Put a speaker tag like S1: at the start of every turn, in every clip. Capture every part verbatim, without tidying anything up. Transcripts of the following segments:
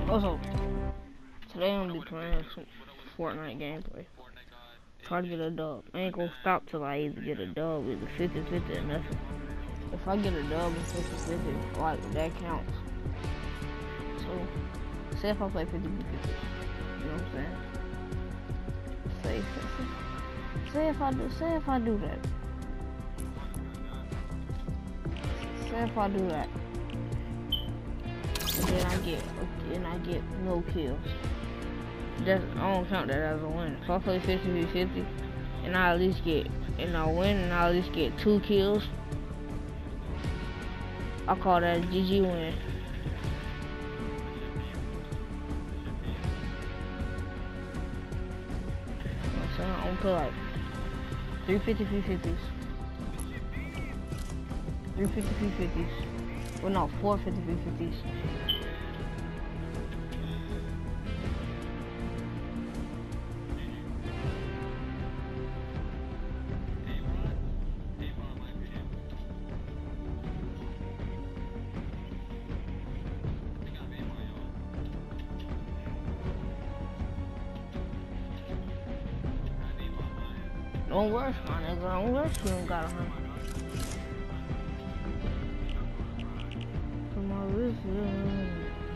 S1: Also, today I'm gonna be playing some Fortnite gameplay. Try to get a dub. I ain't gonna stop till I either get a dub, either fifty fifty or nothing. If I get a dub and fifty fifty, like, that counts. So, say if I play fifty fifty, you know what I'm saying? Say, say, say if I do, say if I do that. Say if I do that. And then I get, and I get no kills. That's, I don't count that as a win. If I play fifty fifty, and I at least get, and I win, and I at least get two kills, I call that a G G win. So I'm gonna put like three fifty fifties, three fifty fifties. Well, no, four fifty fifties. Don't rush, my nigga. Don't rush. You don't got a hundred. Come on, listen.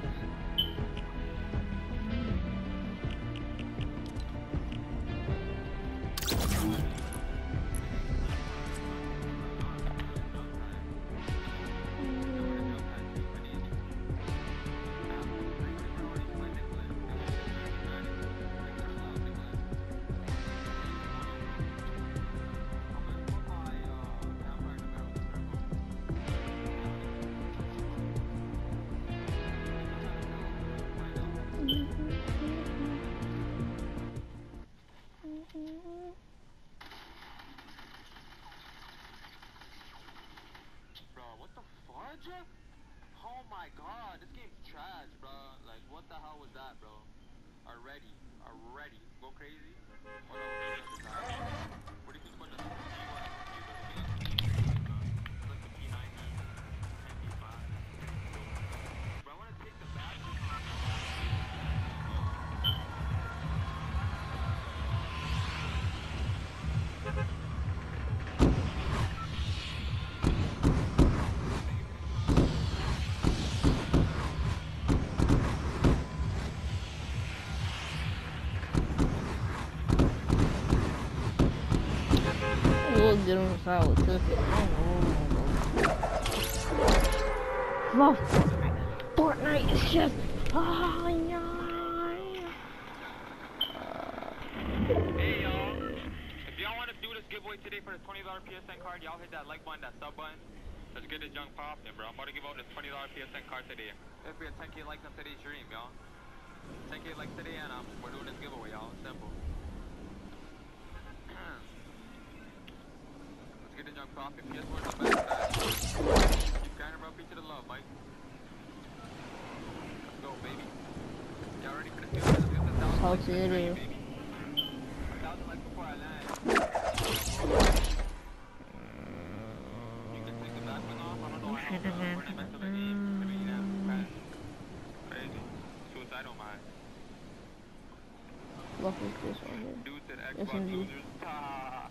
S2: Oh my god, this game's trash, bro. Like, what the hell was that, bro? Already, already. Go crazy? What What if you put the like the P ninety, M P five? Bro, I want to take the battery.
S1: We'll get on the side with Tuffy. I don't know. Fortnite is just. Oh, yeah.
S2: Hey, y'all. If y'all want to do this giveaway today for the twenty dollar P S N card, y'all hit that like button, that sub button. Let's get this junk popping, bro. I'm about to give out this twenty dollar P S N card today. If we have ten K likes on today's stream, y'all. ten K likes today, and um, we're doing this giveaway, y'all. Simple. Let's get the junk popping. P S four is the best. Keep grinding, bro. Peace to the love, Mike. Let's go, baby. Y'all ready for the field? Let's get this down.
S1: How to it is.
S2: one thousand likes before I land. You can take the back one off. I don't know how to run it back to the game. I mean, yeah, crazy. Suicide on mine.
S1: What is this one here?
S2: Dude said
S1: Yes,
S2: Xbox
S1: indeed.
S2: users. Ah.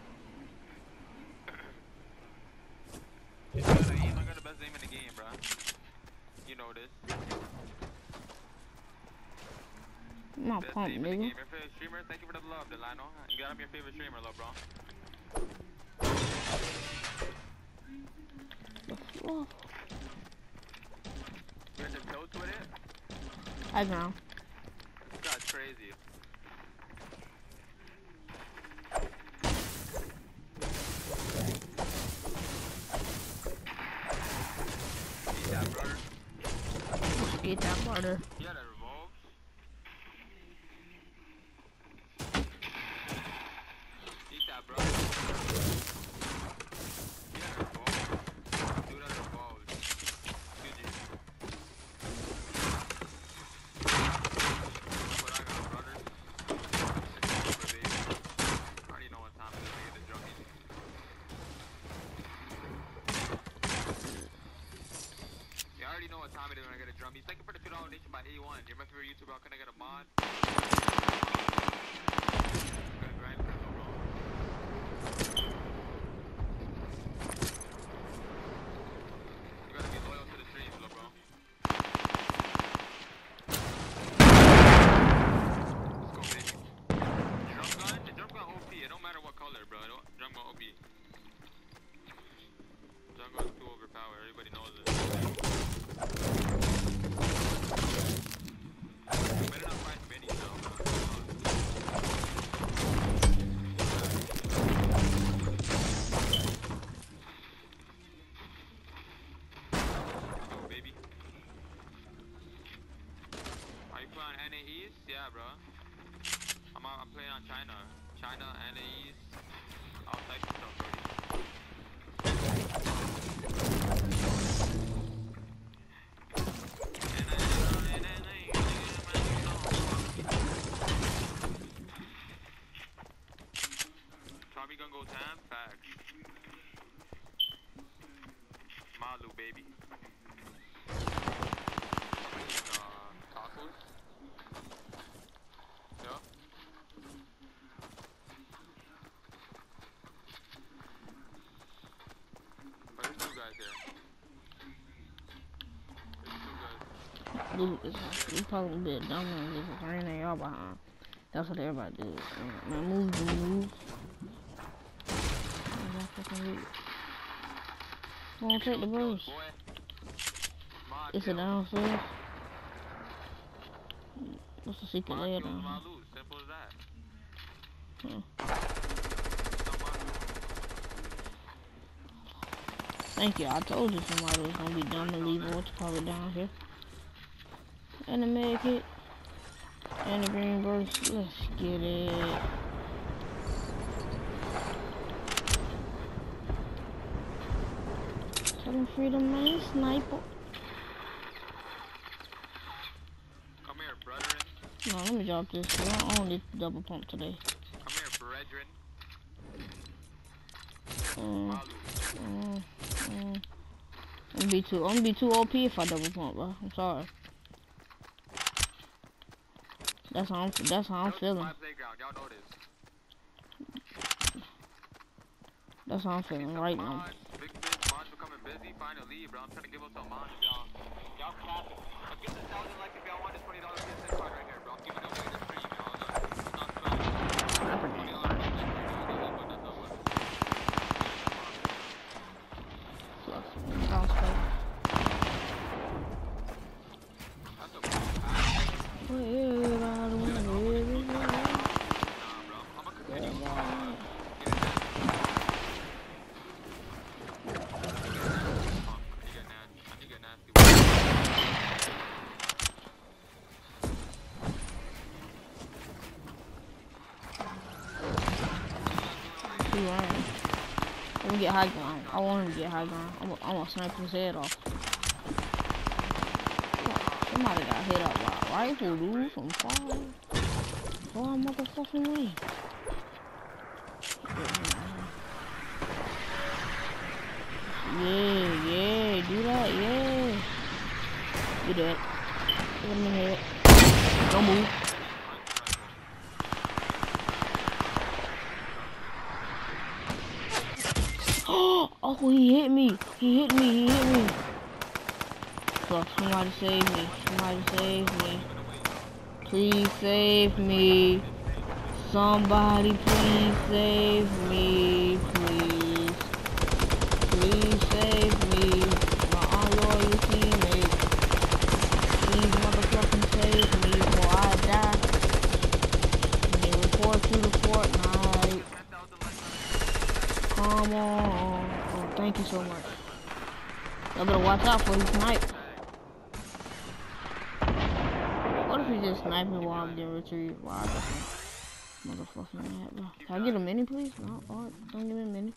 S2: You got the aim. I got the best aim in the game, bro. You know this.
S1: My
S2: Best
S1: pump,
S2: aim in the
S1: nigga.
S2: game. Your favorite streamer? Thank you for the love, Delano. You got him your favorite streamer, love, bro.
S1: The fluff.
S2: You got the toast with it?
S1: I know.
S2: This guy's crazy. Eat that, brother.
S1: Eat that butter.
S2: You got a revolve? Eat that, bro. You got a revolve? Dude, that's a revolve. G G. What I got, brother? I already know what time it is to get the junkies. Yeah, I already know what time it is when I get a drum. He's thank you for the two Out Nation by A one. You're my favorite YouTuber. How can I get a mod? Gotta grind for it, bro. You gotta be loyal to the streams, bro. Let's go, baby. Drum gun? The drum gun O P. It don't matter what color, bro. It don't, drum gun O P. Drum gun's too overpowered. Everybody knows it. You better not find minis now, bro. Go, baby. Are you playing on N A East? Yeah, bro. I'm, I'm playing on China. China, N A East. All types of stuff, bro. Tommy gonna go tam? Facts. Malu, baby. Uh, tacos? Yeah? Where's two guys there? Where's two guys?
S1: Luke is you probably a bit dumb and just ran at y'all behind. That's what everybody do. Man, move the move. Come on, take the burst. Is it downstairs? What's the secret layer down here?
S2: Simple as that.
S1: Hmm. Thank you. I told you somebody was gonna be dumb and leave what's probably down here. And the med kit. And the green burst. Let's get it. Tell him freedom, man. Sniper.
S2: Come here, brethren.
S1: No, let me drop this. I don't own this double pump today.
S2: Come here, brethren.
S1: Mm, mm, mm. I'm gonna be too. I'm gonna be too O P if I double pump, bro. I'm sorry. That's how I'm. That's how I'm feeling.
S2: My playground. Y'all know this.
S1: That's how I'm feeling right now.
S2: Big fish, mods becoming busy. Finally, bro. I'm trying to give up some mods, y'all. Y'all clapping. I'll give this thousand likes if y'all want this twenty dollar P S N card right here, bro. I'm giving it away in the stream, y'all. Look, it's not spelling. twenty dollar P S N card. That's not what.
S1: Sounds good.
S2: That's a
S1: Let me get high ground. I want him to get high ground. I'm gonna snipe his head off. Somebody got hit up by a rifle, dude, from far. Far motherfucking way. Yeah, yeah, do that, yeah. Do that. Hit him in the head. Don't move. Oh, he hit me. He hit me. He hit me. Fuck, somebody save me. Somebody save me. Please save me. Somebody please save me. Please. Please save me. My unloyal teammate. Please motherfucking save me before I die. They report to the Fortnite. Come on. Oh, thank you so much. Y'all better watch out for his snipe. What if he just sniped me while I'm getting retrieved? Wow, that's motherfucking mad, bro. Can I get a mini, please? No, alright, don't give me a mini.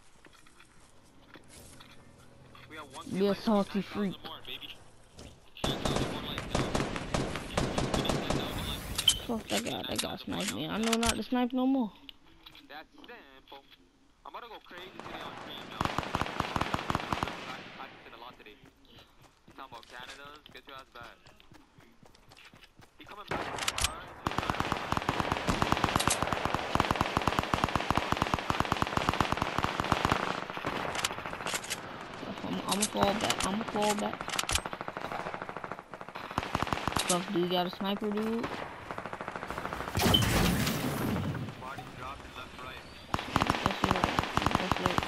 S1: Be a salty freak. Fuck that guy, that guy sniped me. I know not to snipe no more.
S2: That's simple. I'm gonna go crazy today on stream, y'all. I did a lot today. You talking about Canada's? Get your ass back. coming back.
S1: I'm, I'm a fall back. I'm a fall back. Stuff, do you got a sniper, dude?
S2: Body dropping left, right.
S1: That's it. That's it.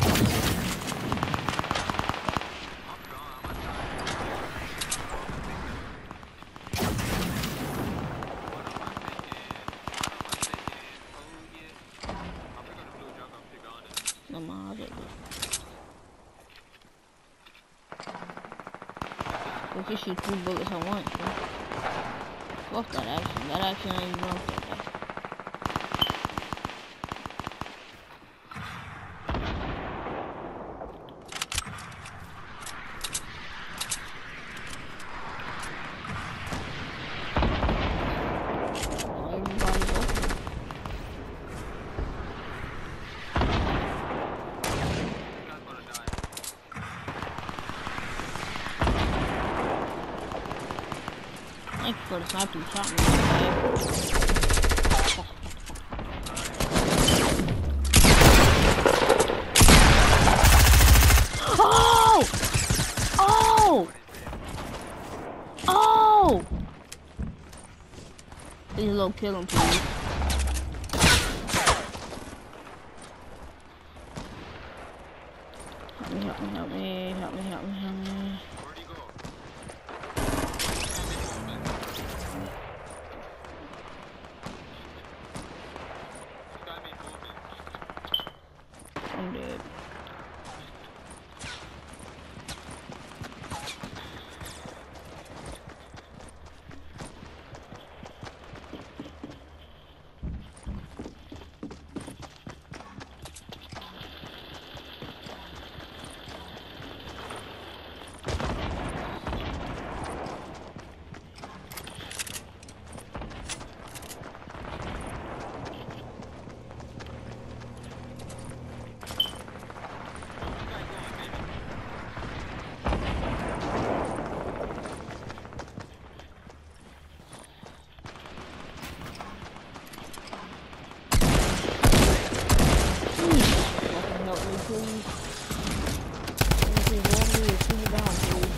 S2: I'm gone. I'm gonna die. What am I thinking? What am I thinking? Oh, yeah. I'm picking the blue jungle, to be honest.
S1: No, my other. We can shoot two bullets at once, bro. Fuck that action. That action ain't even worth it. Thank you for the sniper you shot me. Oh! Oh! Oh! Please, low, kill him, please. Help me, help me, help me, help me, help me, help me.
S2: Where'd he go?
S1: I'm dead. Please. Please, let me see you down, please.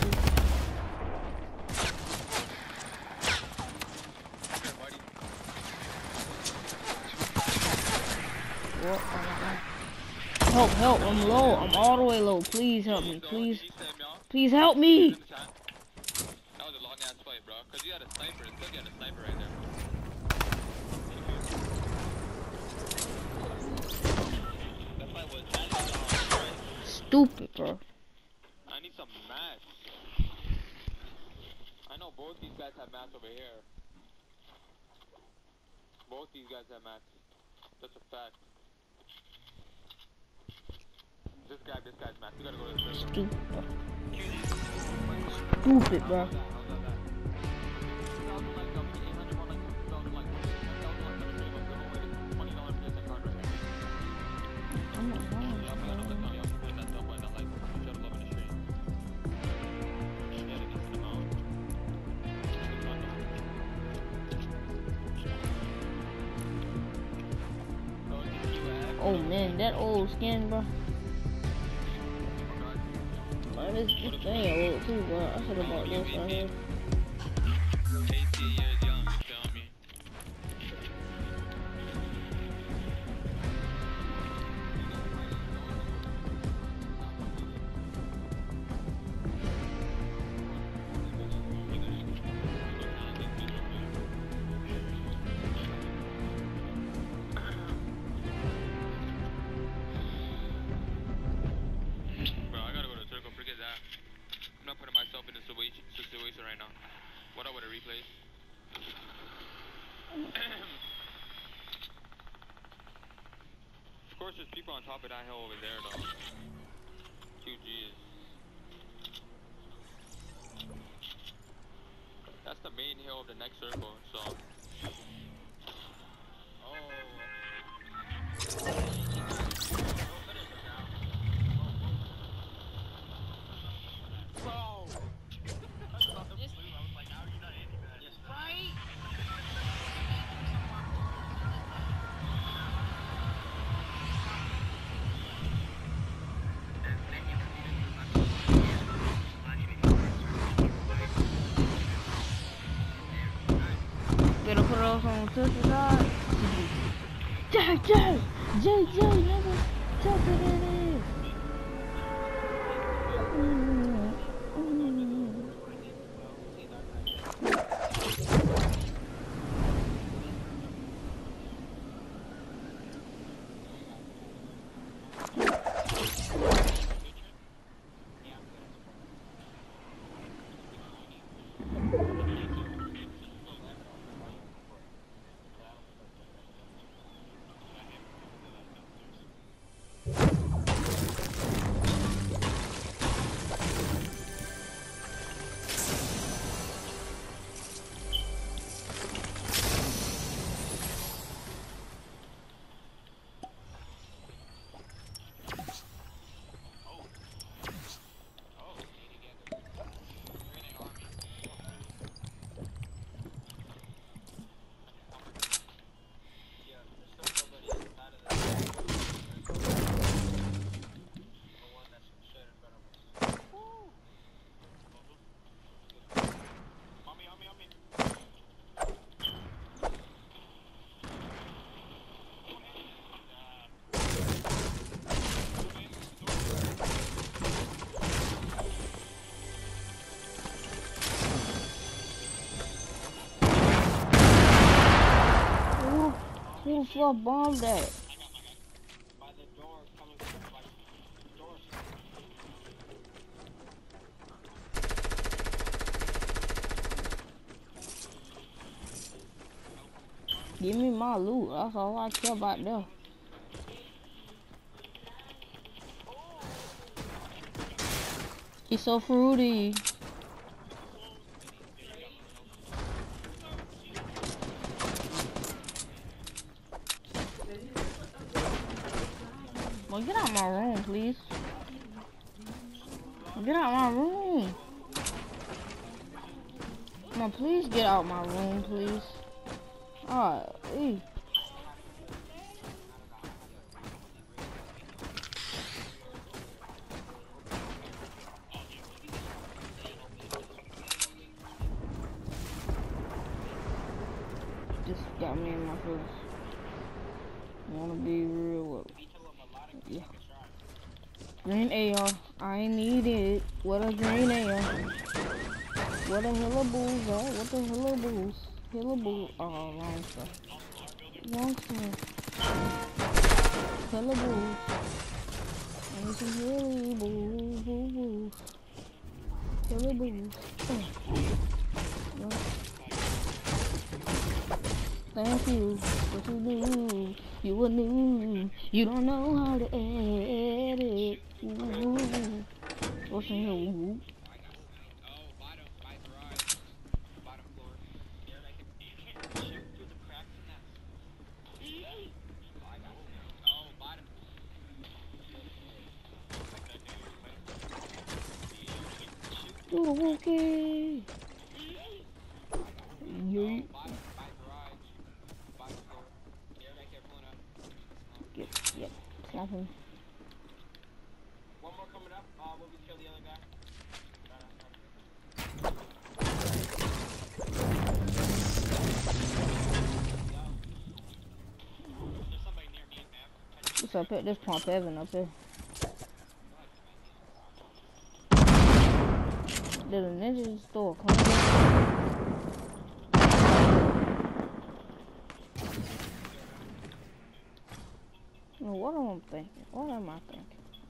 S1: What? Help, help, I'm low. I'm all the way low. Please help me. Please. Please help me.
S2: That was a long ass fight, bro. Cause you had a sniper. It's still got a sniper right there. That fight was
S1: stupid, bro.
S2: I need some mats. I know both these guys have mats over here. Both these guys have mats. That's a fact. This guy, this guy's mats. We gotta go to the circle.
S1: Stupid, bro. Stupid, bro. I'm not lying. Oh man, that old skin, bro. Man, this, this thing old too, bro. I should have bought this right here.
S2: eighteen years young, you feel me? Situation right now. What up with a replay? Of course, there's people on top of that hill over there, though. Two G's. That's the main hill of the next circle, so.
S1: touch the side. Jay, Jay, Jay, Jay, nigga, touch it in it. Who the fuck bombed that?
S2: By the door coming from like the door.
S1: Give me my loot. That's all I care about there. He's so fruity. Well, get out my room, please. Get out my room. No, please get out my room, please. Alright, ew. Just got me in my feelings. Wanna be real with it. Yeah. Green A R, I need it. What a green A R. What a hillaboos are. What the hillaboos? Hillaboo. Oh, wrong stuff. Wrong stuff. Hillaboos. I need some hillaboos. Hillaboos. Oh. Thank you. What you do? You a new. You don't know how to edit. Ooh. What's in here? Ooh. Oh, okay. Yeah. Yep, yep. Slap him.
S2: One more coming up. Uh, will we kill the other guy? There's somebody near me, man.
S1: What's up here? There's Pump Evan up here. There's a ninja store. Come on. No, what am I thinking? What am I thinking?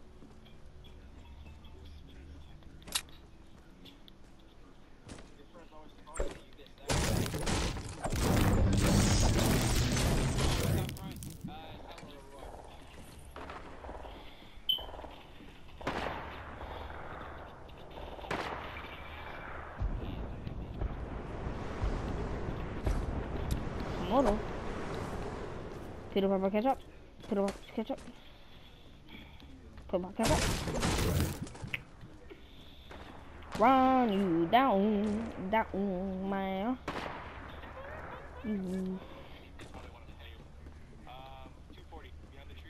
S1: Moto. Peter Pepper ketchup. Peter Pepper ketchup. Put my ketchup. Run you down, down, man. Mm.
S2: two forty behind the tree.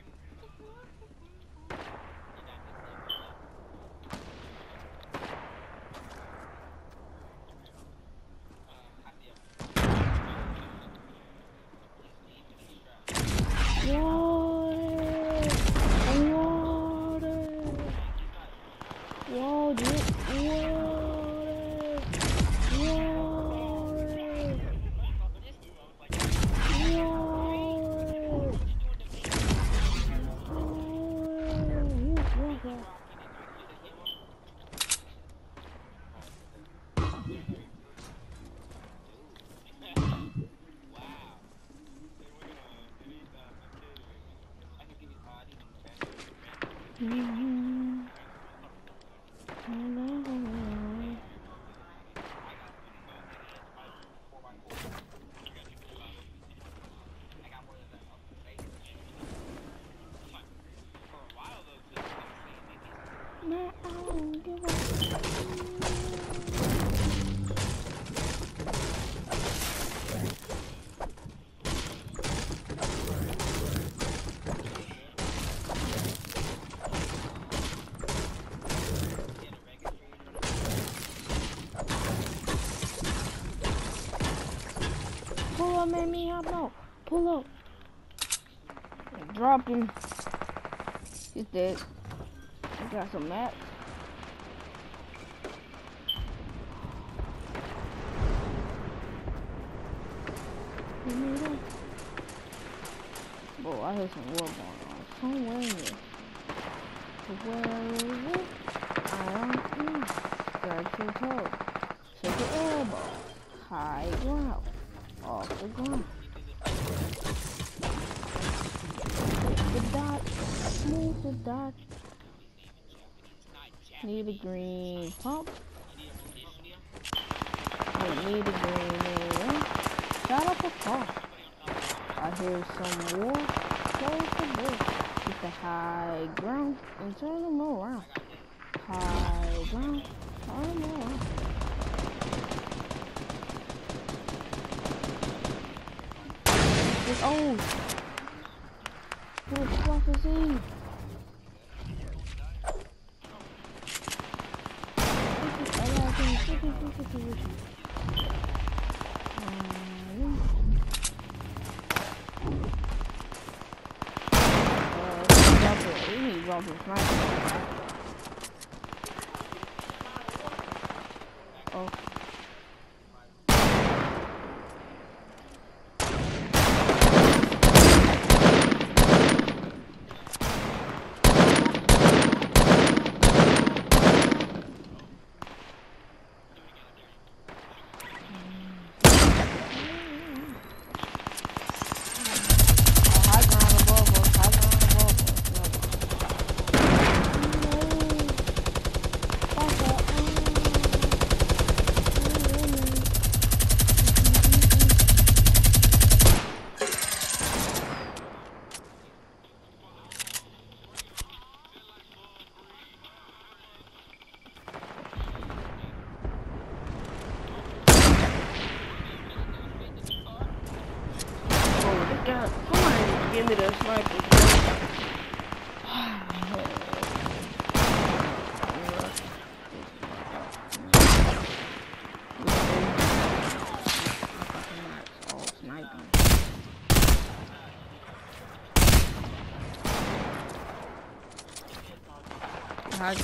S1: twelve. Mm-hmm. No, I don't give a pull up, man, me hop out. Pull up. Drop him. He's dead. I got some mats. Bro, I hear some war going on somewhere in here. Where is it? I don't know. Start your toe. Take your elbow. High ground. Off the ground. The dot. Move the dot. Need a green pump. I need a green man. Shut up a car. I hear some war. Close the door. Get the high ground and turn them around. High ground. Turn them around. It's old. What the fuck is he? Oh. God, somebody give me the sniper. Hi.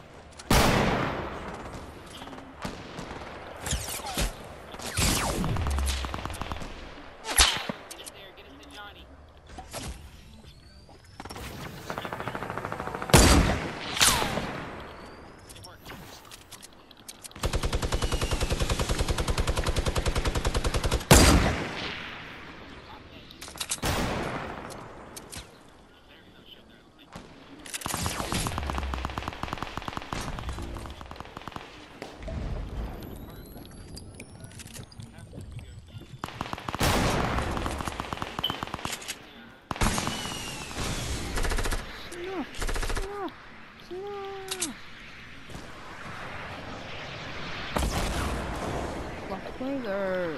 S1: Finger.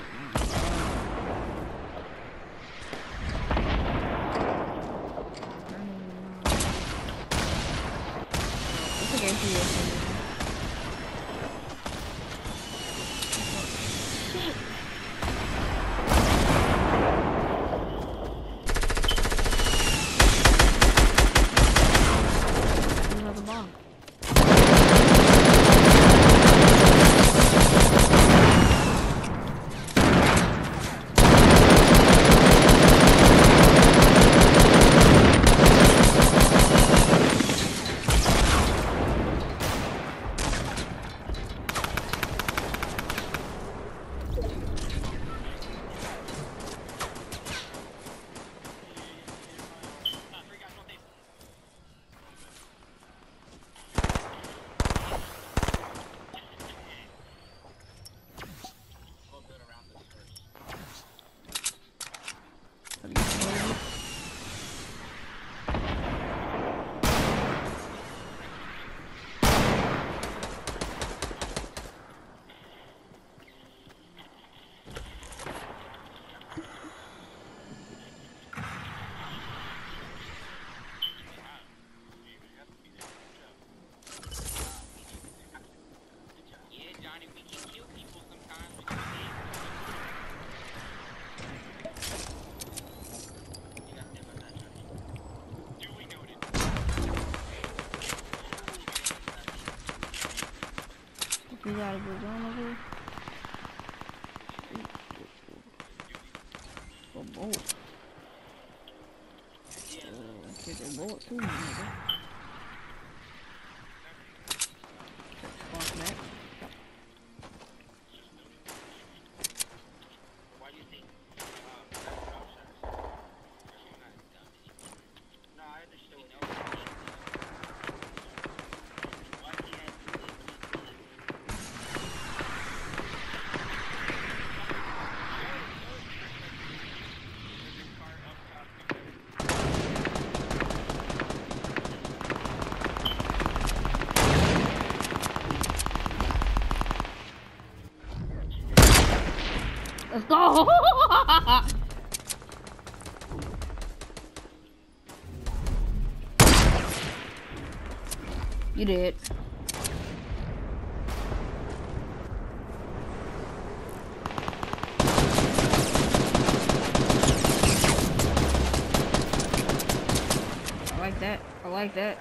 S1: It's a game for you. Another bomb. We gotta go down over here. A bolt. Uh, take a bullet too, nigga. Spark back. Let's go! You did. I like that. I like that.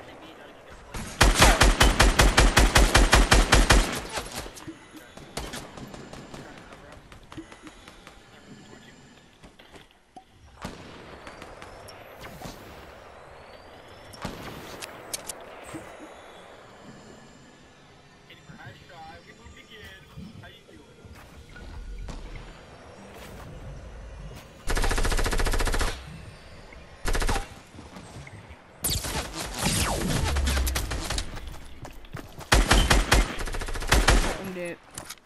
S1: I'm dead.